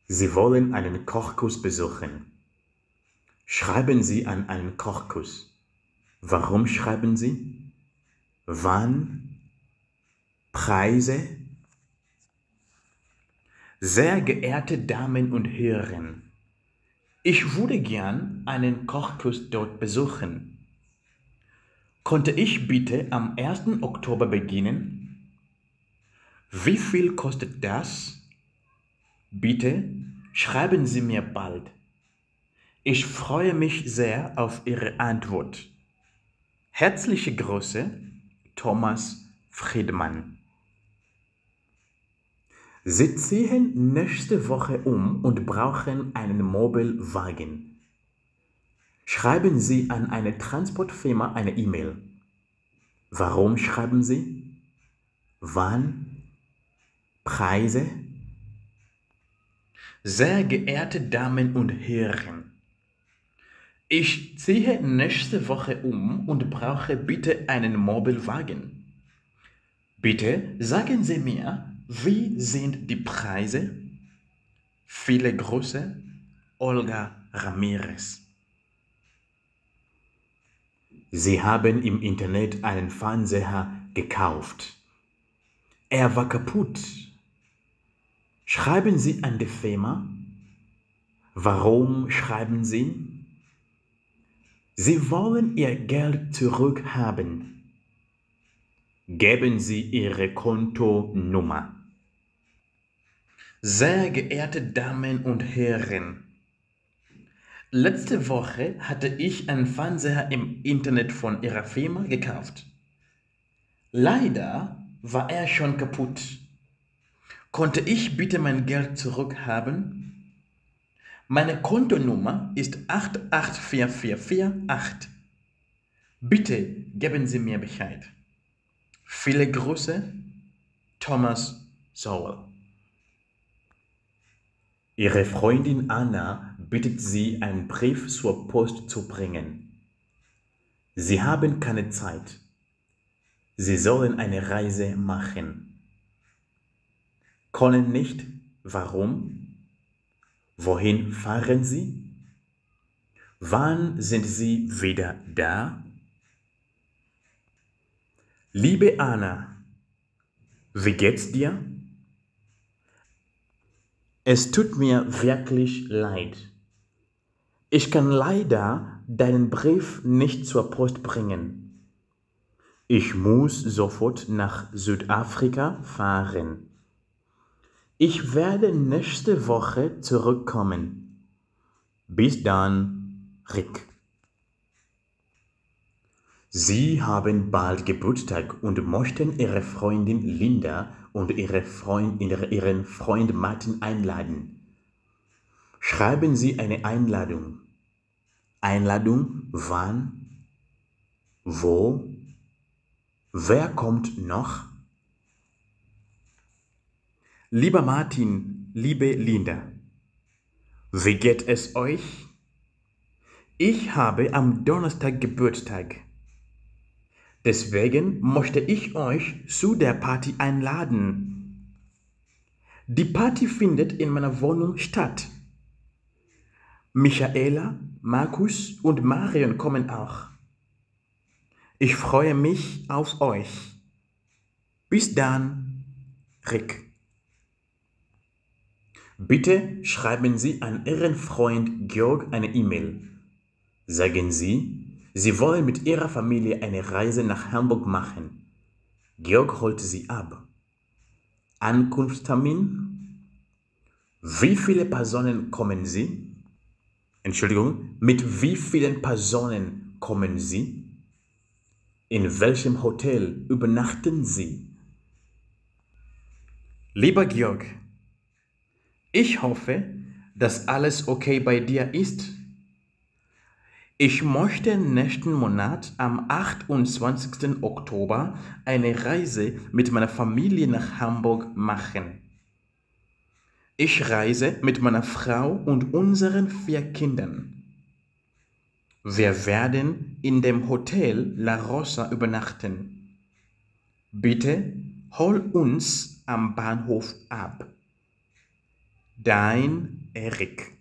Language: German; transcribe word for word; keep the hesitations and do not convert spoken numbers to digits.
Sie wollen einen Kochkurs besuchen. Schreiben Sie an einen Kochkurs. Warum schreiben Sie? Wann? Preise? Sehr geehrte Damen und Herren, ich würde gern einen Kochkurs dort besuchen. Konnte ich bitte am ersten Oktober beginnen? Wie viel kostet das? Bitte schreiben Sie mir bald. Ich freue mich sehr auf Ihre Antwort. Herzliche Grüße, Thomas Friedmann. Sie ziehen nächste Woche um und brauchen einen Mobilwagen. Schreiben Sie an eine Transportfirma eine E-Mail. Warum schreiben Sie? Wann? Preise? Sehr geehrte Damen und Herren, ich ziehe nächste Woche um und brauche bitte einen Mobilwagen. Bitte sagen Sie mir, wie sind die Preise? Viele Grüße, Olga Ramirez. Sie haben im Internet einen Fernseher gekauft. Er war kaputt. Schreiben Sie an die Firma. Warum schreiben Sie? Sie wollen Ihr Geld zurückhaben. Geben Sie Ihre Kontonummer. Sehr geehrte Damen und Herren, letzte Woche hatte ich einen Fernseher im Internet von Ihrer Firma gekauft. Leider war er schon kaputt. Konnte ich bitte mein Geld zurückhaben? Meine Kontonummer ist acht acht vier vier vier acht. Bitte geben Sie mir Bescheid. Viele Grüße, Thomas Sowell. Ihre Freundin Anna bittet Sie, einen Brief zur Post zu bringen. Sie haben keine Zeit. Sie sollen eine Reise machen. Können nicht. Warum? Wohin fahren Sie? Wann sind Sie wieder da? Liebe Anna, wie geht's dir? Es tut mir wirklich leid. Ich kann leider deinen Brief nicht zur Post bringen. Ich muss sofort nach Südafrika fahren. Ich werde nächste Woche zurückkommen. Bis dann, Rick. Sie haben bald Geburtstag und möchten Ihre Freundin Linda und ihre Freund, Ihren Freund Martin einladen. Schreiben Sie eine Einladung. Einladung wann? Wo? Wer kommt noch? Lieber Martin, liebe Linda, wie geht es euch? Ich habe am Donnerstag Geburtstag. Deswegen möchte ich euch zu der Party einladen. Die Party findet in meiner Wohnung statt. Michaela, Markus und Marion kommen auch. Ich freue mich auf euch. Bis dann, Rick. Bitte schreiben Sie an Ihren Freund Georg eine E-Mail. Sagen Sie, Sie wollen mit Ihrer Familie eine Reise nach Hamburg machen. Georg holt Sie ab. Ankunftstermin? Wie viele Personen kommen Sie? Entschuldigung, mit wie vielen Personen kommen Sie? In welchem Hotel übernachten Sie? Lieber Georg, ich hoffe, dass alles okay bei dir ist. Ich möchte nächsten Monat am achtundzwanzigsten Oktober eine Reise mit meiner Familie nach Hamburg machen. Ich reise mit meiner Frau und unseren vier Kindern. Wir werden in dem Hotel La Rosa übernachten. Bitte hol uns am Bahnhof ab. Dein Erik.